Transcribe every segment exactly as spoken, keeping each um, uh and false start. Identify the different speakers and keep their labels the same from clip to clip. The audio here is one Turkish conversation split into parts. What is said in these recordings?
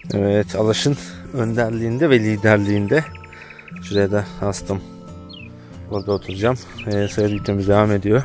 Speaker 1: Evet, Alaş'ın önderliğinde ve liderliğinde şuraya da astım. Burada oturacağım. Ee, sayı videomuz devam ediyor.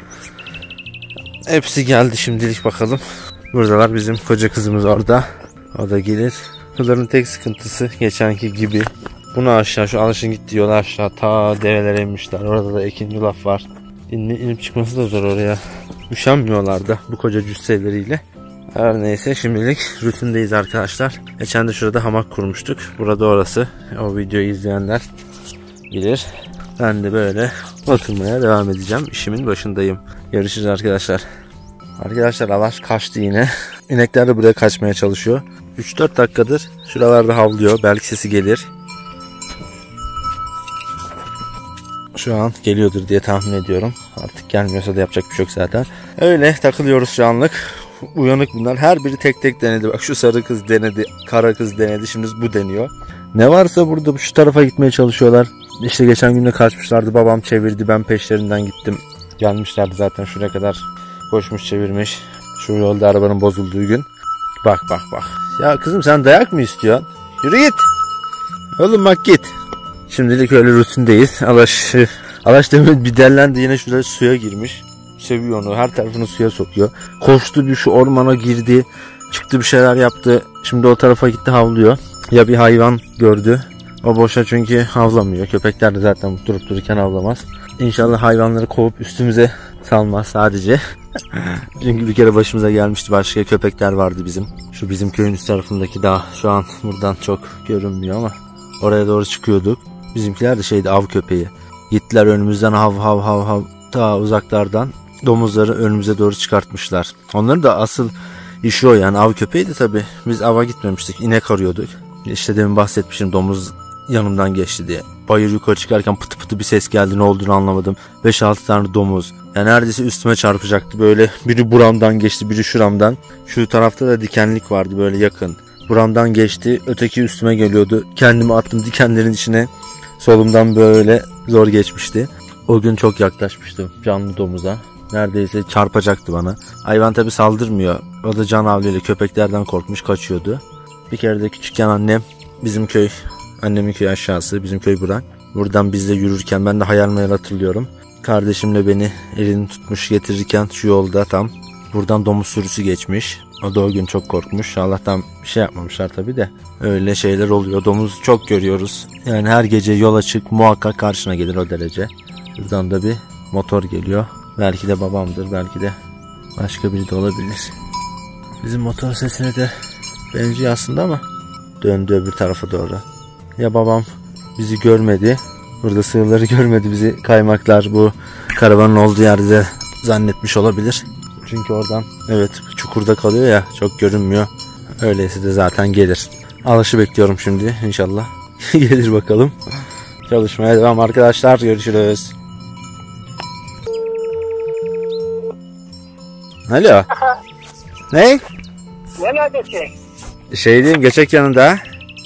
Speaker 1: Hepsi geldi şimdilik, bakalım. Buradalar, bizim koca kızımız orada. O da gelir. Bunların tek sıkıntısı geçenki gibi. Bunu aşağı, şu Alaş'ın gittiği yola aşağı ta derelere inmişler. Orada da ekin yulaf var. İnip, inip çıkması da zor oraya. Üşenmiyorlar da bu koca cüsseleriyle. Her neyse, şimdilik rutindeyiz arkadaşlar. Geçen de şurada hamak kurmuştuk. Burada orası. O videoyu izleyenler bilir. Ben de böyle oturmaya devam edeceğim. İşimin başındayım. Görüşürüz arkadaşlar. Arkadaşlar Alaş kaçtı yine. İnekler de buraya kaçmaya çalışıyor. üç dört dakikadır şuralarda havlıyor. Belki sesi gelir. Şu an geliyordur diye tahmin ediyorum. Artık gelmiyorsa da yapacak bir şey yok zaten. Öyle takılıyoruz şu anlık. Uyanık bunlar. Her biri tek tek denedi. Bak, şu sarı kız denedi, kara kız denedi. Şimdi bu deniyor. Ne varsa burada şu tarafa gitmeye çalışıyorlar. İşte geçen gün de kaçmışlardı. Babam çevirdi. Ben peşlerinden gittim. Gelmişlerdi zaten şuraya kadar. Koşmuş çevirmiş. Şu yolda arabanın bozulduğu gün. Bak bak bak. Ya kızım, sen dayak mı istiyorsun? Yürü git. Oğlum bak git. Şimdilik öyle rutindeyiz. Alaş, Alaş demin bir dellendi, yine şurada suya girmiş. Seviyor onu. Her tarafını suya sokuyor. Koştu, bir şu ormana girdi. Çıktı, bir şeyler yaptı. Şimdi o tarafa gitti, havlıyor. Ya bir hayvan gördü. O boşa, çünkü havlamıyor. Köpekler de zaten durup dururken havlamaz. İnşallah hayvanları kovup üstümüze salmaz sadece. Çünkü bir kere başımıza gelmişti. Başka köpekler vardı bizim. Şu bizim köyün üst tarafındaki dağ. Şu an buradan çok görünmüyor ama oraya doğru çıkıyorduk. Bizimkiler de şeydi, av köpeği. Gittiler önümüzden, hav hav hav hav, ta uzaklardan domuzları önümüze doğru çıkartmışlar. Onların da asıl işi o, yani av köpeğiydi tabi. Biz ava gitmemiştik, inek arıyorduk. İşte demin bahsetmişim, domuz yanımdan geçti diye. Bayır yukarı çıkarken pıtı pıtı bir ses geldi, ne olduğunu anlamadım. beş altı tane domuz. Yani neredeyse üstüme çarpacaktı böyle. Biri buramdan geçti, biri şuramdan. Şu tarafta da dikenlik vardı böyle yakın. Buramdan geçti, öteki üstüme geliyordu. Kendimi attım dikenlerin içine. Solumdan böyle zor geçmişti. O gün çok yaklaşmıştım canlı domuza. Neredeyse çarpacaktı bana. Hayvan tabi saldırmıyor. O da can havliyle köpeklerden korkmuş, kaçıyordu. Bir kere de küçükken annem, bizim köy, annemin köyü aşağısı, bizim köy bura. Buradan biz de yürürken ben de hayal meyal hatırlıyorum. Kardeşimle beni elini tutmuş getirirken şu yolda tam buradan domuz sürüsü geçmiş. O da o gün çok korkmuş. Allah'tan bir şey yapmamışlar tabi de. Öyle şeyler oluyor. Domuz çok görüyoruz. Yani her gece yola çık, muhakkak karşına gelir, o derece. Buradan da bir motor geliyor. Belki de babamdır, belki de başka biri de olabilir. Bizim motor sesine de benziyor aslında ama döndü öbür tarafa doğru. Ya babam bizi görmedi, burada sığırları görmedi, bizi kaymaklar bu karavanın olduğu yerde zannetmiş olabilir. Çünkü oradan, evet, çukurda kalıyor ya, çok görünmüyor. Öyleyse de zaten gelir. Alaş'ı bekliyorum şimdi, inşallah gelir bakalım. Çalışmaya devam arkadaşlar, görüşürüz. Alo. Ne?
Speaker 2: Neredesin?
Speaker 1: Şeydeyim, Göçek yanında.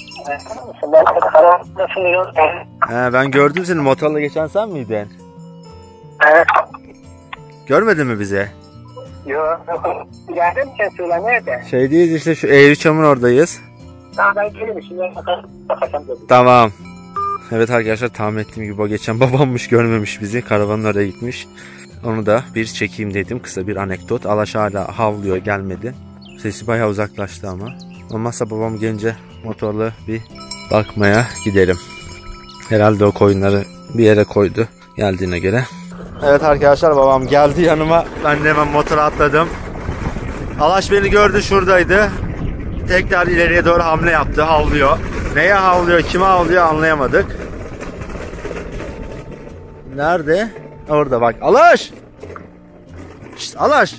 Speaker 1: He, ben gördüm seni, motorla geçen sen miydin?
Speaker 2: Evet.
Speaker 1: Görmedin mi bizi?
Speaker 2: Yok. Geldim Kesu'la, nerede?
Speaker 1: Şeydeyiz işte, şu Eğriçam'ın oradayız.
Speaker 2: Tamam, ben gelirim şimdi. Bakacağım dedim.
Speaker 1: Tamam. Evet arkadaşlar, tahmin ettiğim gibi o geçen babammış, görmemiş bizi. Karavanın oraya gitmiş. Onu da bir çekeyim dedim. Kısa bir anekdot. Alaş hala havlıyor, gelmedi. Sesi bayağı uzaklaştı ama. Olmazsa babam gelince motorla bir bakmaya gidelim. Herhalde o koyunları bir yere koydu geldiğine göre. Evet arkadaşlar, babam geldi yanıma. Ben de hemen motora atladım. Alaş beni gördü, şuradaydı. Tekrar ileriye doğru hamle yaptı, havlıyor. Neye havlıyor, kime havlıyor anlayamadık. Nerede? Orada bak. Alaş! Şişt, Alaş!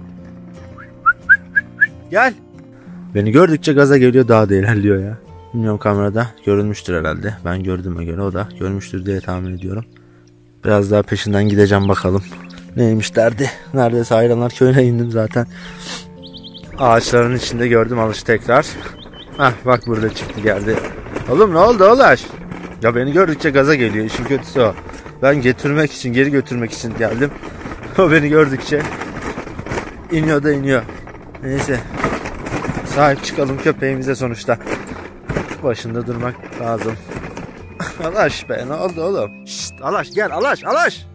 Speaker 1: Gel. Beni gördükçe gaza geliyor, daha da ilerliyor ya. Bilmiyorum, kamerada görünmüştür herhalde. Ben gördüğüme göre o da görmüştür diye tahmin ediyorum. Biraz daha peşinden gideceğim bakalım. Neymiş derdi. Neredeyse Hayranlar Köyü'ne indim zaten. Ağaçların içinde gördüm Alış'ı tekrar. Hah bak, burada çıktı geldi. Oğlum ne oldu Alaş? Ya beni gördükçe gaza geliyor. İşin kötüsü o. Ben getirmek için, geri götürmek için geldim. O beni gördükçe iniyor da iniyor. Neyse. Sahip çıkalım köpeğimize sonuçta. Başında durmak lazım. Alaş be, ne oldu oğlum? Şşt, Alaş gel, Alaş, Alaş.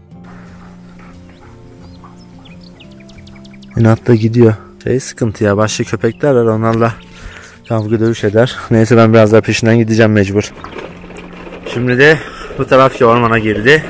Speaker 1: İnatla gidiyor. Şey sıkıntı ya, başka köpekler var, onlarla kavga dövüş eder. Neyse ben biraz daha peşinden gideceğim mecbur. Şimdi de bu tarafki ormana girdi.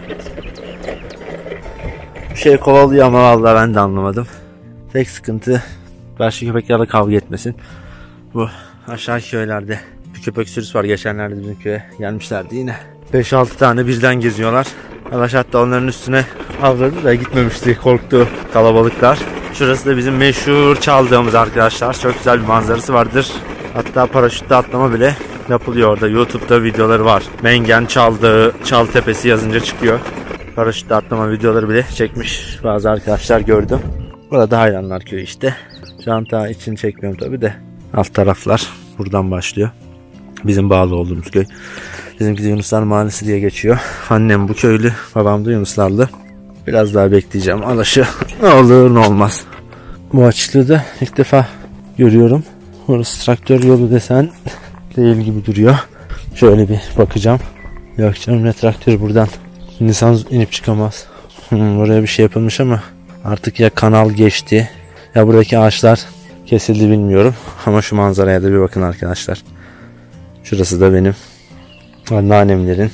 Speaker 1: Bir şey kovalıyor ama vallahi ben de anlamadım. Tek sıkıntı başka köpeklerle kavga etmesin. Bu aşağı köylerde bir köpek sürüsü var. Geçenlerde bizim köye gelmişlerdi yine. beş altı tane birden geziyorlar. Alaş hatta onların üstüne avladı da gitmemişti. Korktu kalabalıklar. Şurası da bizim meşhur çaldığımız arkadaşlar. Çok güzel bir manzarası vardır. Hatta paraşütle atlama bile yapılıyor orada. YouTube'da videoları var. Mengen çaldığı Çaltepesi yazınca çıkıyor. Paraşütle atlama videoları bile çekmiş bazı arkadaşlar gördüm. Burada Hayranlar Köyü işte. Şu an daha içini çekmiyorum tabi de. Alt taraflar buradan başlıyor. Bizim bağlı olduğumuz köy. Bizimki de Yunuslar Mahallesi diye geçiyor. Annem bu köylü, babam da Yunuslarlı. Biraz daha bekleyeceğim. Alaşı ne olur ne olmaz. Bu açıklığı da ilk defa görüyorum. Orası traktör yolu desen değil gibi duruyor. Şöyle bir bakacağım. Yok canım, ne traktör buradan. İnsan inip çıkamaz. Hmm, buraya bir şey yapılmış ama artık ya kanal geçti ya buradaki ağaçlar kesildi bilmiyorum. Ama şu manzaraya da bir bakın arkadaşlar. Şurası da benim anneannemlerin,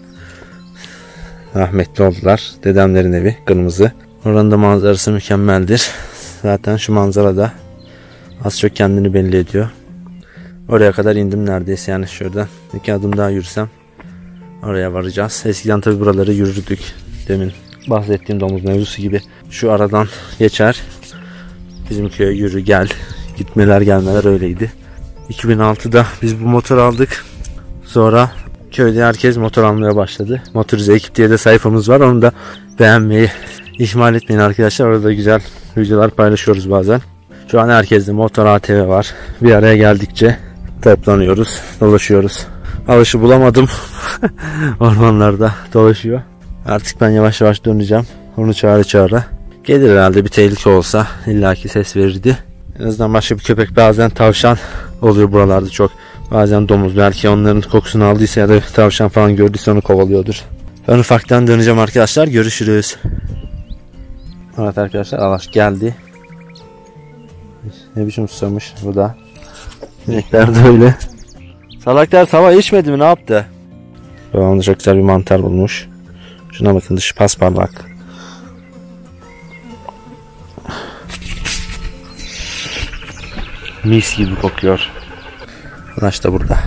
Speaker 1: rahmetli oldular. Dedemlerin evi, kırmızı. Oranın da manzarası mükemmeldir. Zaten şu manzara da az çok kendini belli ediyor. Oraya kadar indim neredeyse, yani şuradan iki adım daha yürüsem oraya varacağız. Eskiden tabi buraları yürürdük. Demin bahsettiğim domuz mevzusu gibi. Şu aradan geçer. Bizim köye yürü gel. Gitmeler gelmeler öyleydi. iki bin altıda biz bu motor aldık. Sonra köyde herkes motor almaya başladı. Motorize Ekip diye de sayfamız var. Onu da beğenmeyi ihmal etmeyin arkadaşlar. Orada güzel videolar paylaşıyoruz bazen. Şu an herkeste motor A T V var. Bir araya geldikçe toplanıyoruz, dolaşıyoruz. Alaşı bulamadım. Ormanlarda dolaşıyor. Artık ben yavaş yavaş döneceğim. Onu çağıra çağıra. Gelir herhalde, bir tehlike olsa illaki ses verirdi. En azından başka bir köpek, bazen tavşan oluyor buralarda çok. Bazen domuz, belki onların kokusunu aldıysa ya da tavşan falan gördüyse onu kovalıyordur. Ben ufaktan döneceğim arkadaşlar. Görüşürüz. Evet arkadaşlar, Alaş geldi. Ne biçim susamış bu da. İnekler de öyle. Salaklar sabah içmedi mi, ne yaptı? Babam çok güzel bir mantar bulmuş. Şuna bakın, dışı pasparlak. Mis gibi kokuyor. Alaş da burada.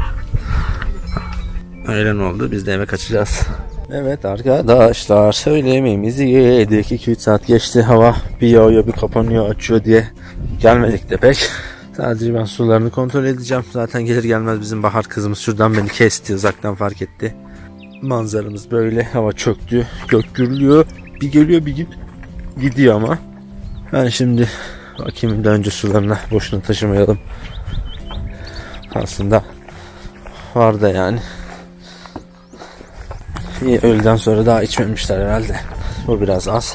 Speaker 1: Öyle ne oldu? Biz de eve kaçacağız. Evet arkadaşlar, öğle yemeğimizi yedik. iki üç saat geçti. Hava bir yağıyor bir kapanıyor açıyor diye gelmedik de pek. Sadece ben sularını kontrol edeceğim. Zaten gelir gelmez bizim Bahar kızımız şuradan beni kesti. Uzaktan fark etti. Manzaramız böyle. Hava çöktü. Gök gürlüyor. Bir geliyor bir gidiyor ama. Ben şimdi bakayım da önce sularına boşuna taşımayalım. Aslında var da yani. İyi, öğleden sonra daha içmemişler herhalde. Bu biraz az.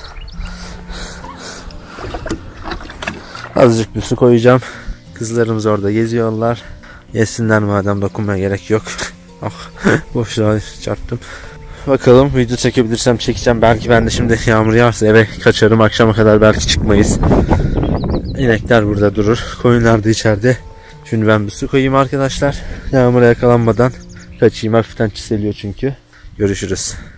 Speaker 1: Azıcık bir su koyacağım. Kızlarımız orada geziyorlar. Yesinler madem, dokunmaya gerek yok. Oh, boşluğa çarptım. Bakalım, video çekebilirsem çekeceğim. Belki ben de şimdi yağmur yağarsa eve kaçarım. Akşama kadar belki çıkmayız. İnekler burada durur. Koyunlar da içeride. Şimdi ben bir su koyayım arkadaşlar. Yağmura yakalanmadan kaçayım. Hafiften çiseliyor çünkü. Görüşürüz.